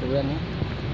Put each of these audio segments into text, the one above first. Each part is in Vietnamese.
chủ nhân nhé.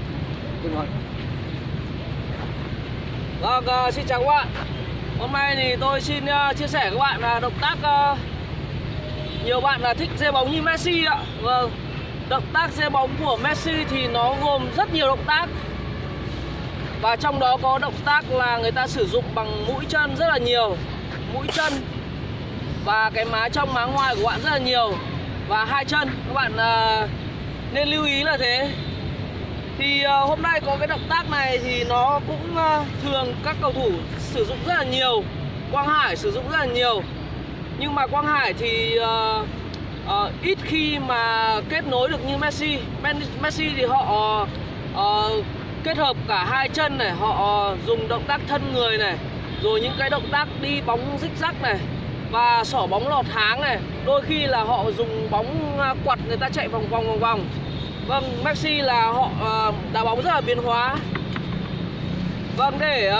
Vâng, xin chào các bạn. Hôm nay thì tôi xin chia sẻ với các bạn là động tác nhiều bạn là thích rê bóng như Messi ạ. Vâng, động tác rê bóng của Messi thì nó gồm rất nhiều động tác. Và trong đó có động tác là người ta sử dụng bằng mũi chân rất là nhiều. Mũi chân và cái má trong má ngoài của bạn rất là nhiều. Và hai chân, các bạn nên lưu ý là thế. Thì hôm nay có cái động tác này thì nó cũng thường các cầu thủ sử dụng rất là nhiều. Quang Hải sử dụng rất là nhiều. Nhưng mà Quang Hải thì ít khi mà kết nối được như Messi. Messi thì họ kết hợp cả hai chân này, họ dùng động tác thân người này, rồi những cái động tác đi bóng rích rắc này, và xỏ bóng lọt háng này. Đôi khi là họ dùng bóng quặt, người ta chạy vòng vòng. Vâng, Messi là họ đá bóng rất là biến hóa. Vâng, để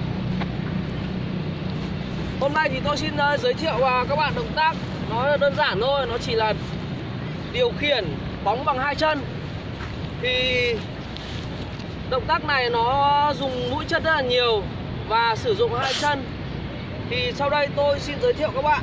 hôm nay thì tôi xin giới thiệu các bạn động tác. Nó đơn giản thôi, nó chỉ là điều khiển bóng bằng hai chân. Thì động tác này nó dùng mũi chân rất là nhiều và sử dụng hai chân. Thì sau đây tôi xin giới thiệu các bạn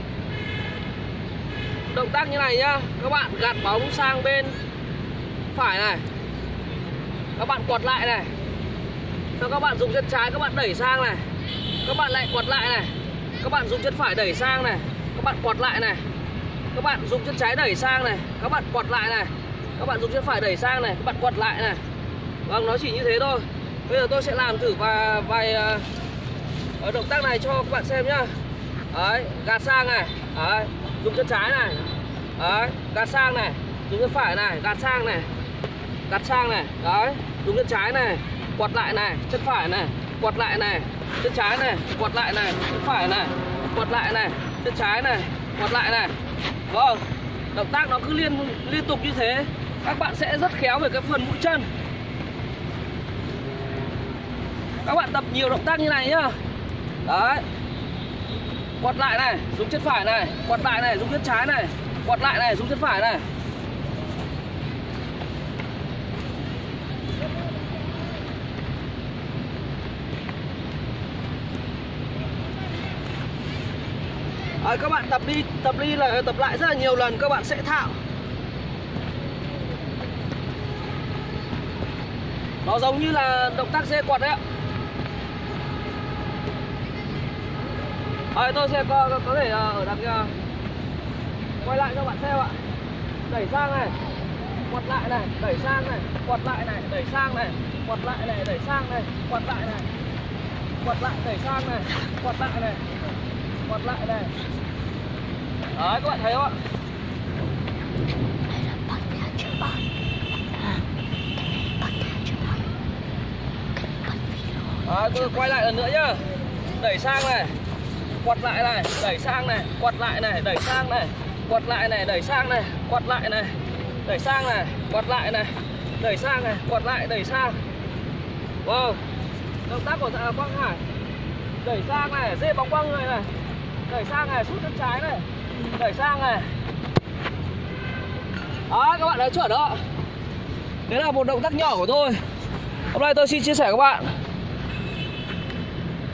động tác như này nhá. Các bạn gạt bóng sang bên phải này, các bạn quật lại này. Sau các bạn dùng chân trái các bạn đẩy sang này, các bạn lại quật lại này. Các bạn dùng chân phải đẩy sang này, các bạn quật lại này. Các bạn dùng chân trái đẩy sang này, các bạn quật lại này. Các bạn dùng chân phải đẩy sang này, các bạn quật lại này. Vâng, nó chỉ như thế thôi. Bây giờ tôi sẽ làm thử vài động tác này cho các bạn xem nhá. Đấy, gạt sang này. Đấy, dùng chân trái này. Đấy, gạt sang này. Dùng chân phải này, gạt sang này. Gạt sang này. Đấy, dùng chân trái này, quật lại này, chân phải này, quật lại này, chân trái này, quật lại này, chân phải này, quật lại này, chân trái này, quật lại này. Vâng, động tác nó cứ liên tục như thế. Các bạn sẽ rất khéo về cái phần mũi chân. Các bạn tập nhiều động tác như này nhá. Đấy, quật lại này, dùng chân phải này, quật lại này, dùng chân trái này, quật lại này, dùng chân phải này. Các bạn tập đi là tập lại rất là nhiều lần, các bạn sẽ thạo. Nó giống như là động tác dê quật đấy ạ. Tôi sẽ có thể ở đằng kia quay lại cho bạn xem ạ. Đẩy sang này, quật lại này, đẩy sang này, quật lại này, đẩy sang này, quật lại này, đẩy sang này, quật lại này, quật lại, đẩy sang này, quật lại này, quật lại này. Đấy, các bạn thấy không ạ? Tôi quay lại lần nữa nhá. Đẩy sang này, quật lại này, đẩy sang này, quật lại này, đẩy sang này, quật lại này, đẩy sang này, quật lại này, đẩy sang này, quật lại này, đẩy sang này, quật lại, đẩy sang. Wow, động tác của Quang Hải. Đẩy sang này, dê bóng qua người này, đẩy sang này, sút chân trái này, đẩy sang này. Đó, các bạn thấy chuẩn đó. Đấy là một động tác nhỏ của tôi. Hôm nay tôi xin chia sẻ các bạn.